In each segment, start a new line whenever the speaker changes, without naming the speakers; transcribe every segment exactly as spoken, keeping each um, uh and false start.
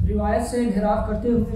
रिवायत से इनहिराफ करते हुए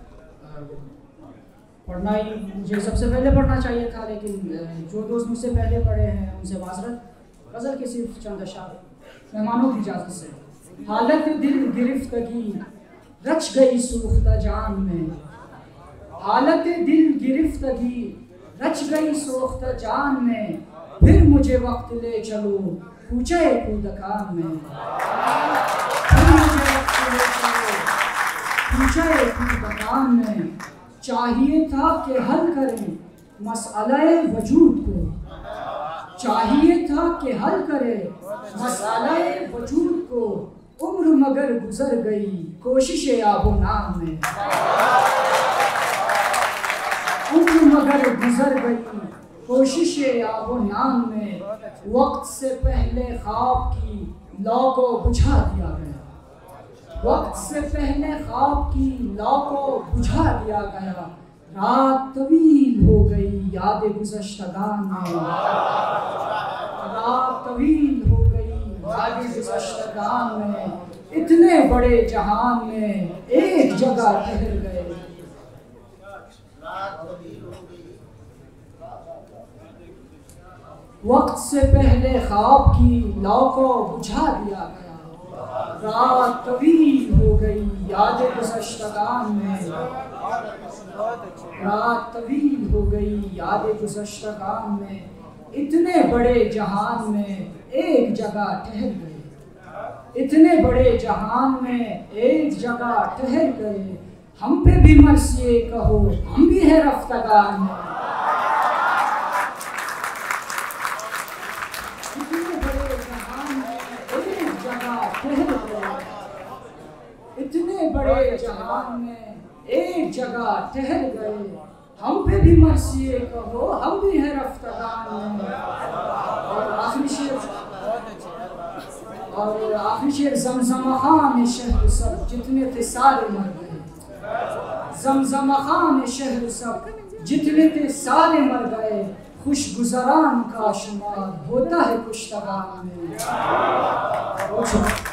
पढ़ना ही मुझे सबसे पहले पढ़ना चाहिए था, लेकिन जो दोस्त मुझसे पहले पढ़े हैं उनसे माजरत। गज़ल के सिर्फ चंद अशार मेहमानों की इजाज़त से। हालत दिल गिरफ्तगी रच गई सूख्ता जान में, हालत दिल गिरफ्तगी रच गई सूख्ता जान में, फिर मुझे वक्त ले चलो पूछे कूदकान में, फिर मुझे वक्त ले चलो पूछे कूदकान में। चाहिए था कि हल करें मसअले वजूद को, चाहिए था कि हल करें मसअले वजूद को, उम्र मगर गुजर गई कोशिश आबो नाम में, उम्र मगर गुजर गई कोशिश आबो नाम में। वक्त से पहले ख्वाब की लौ को बुझा दिया गया, वक्त से पहले ख्वाब की लौ को बुझा दिया गया। रात तवील हो गई याद गुज़श्तगान में, रात तवील हो गई याद गुज़श्तगान में। इतने बड़े जहान में एक जगह ठहर गए, वक्त से पहले ख्वाब की लौ को बुझा दिया गया। रात तवील हो गई याद गुज़श्तगान में, रात तवील हो गई याद गुज़श्तगान में। इतने बड़े जहान में एक जगह ठहर गए, इतने बड़े जहान में एक जगह ठहर गए। हम पे भी मर्सिए कहो हम भी है रफ्तागान में, इतने बड़े जहान में एक जगह ठहर गए, इतने बड़े जहान में एक जगह ठहर गए। हम पे भी मर्सिए कहो हम भी है रफ्तागान में। और आखिरी शेर, और आखिरी शेर ज़मज़म खान शहर सब जितने थे सारे मर गए, ज़मज़म खान शहर सब जितने थे सारे मर गए। खुशगुज़रान का शुमार होता है कुश्तगान में।